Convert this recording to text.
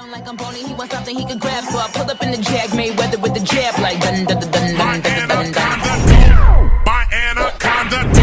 Like I'm bony, he wants something he can grab, so I pull up in the Jag Mayweather with the jab like dun dun dun dun dun dun dun dun. My anaconda.